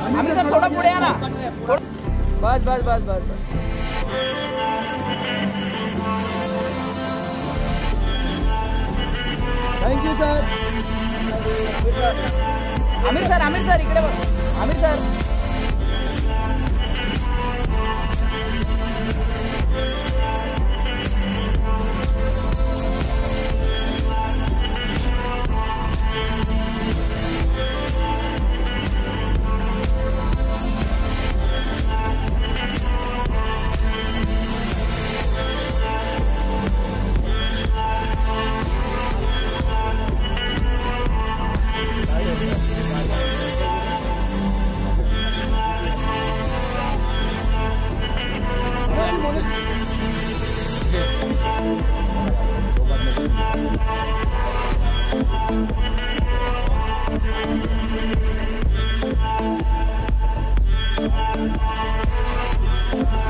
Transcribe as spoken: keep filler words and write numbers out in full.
Aamir sir थोड़ा पुढे या ना. बस बस बस बस बस. Thank you sir. Aamir sir Aamir sir इकडे बघ. आमिर सर. Thank you.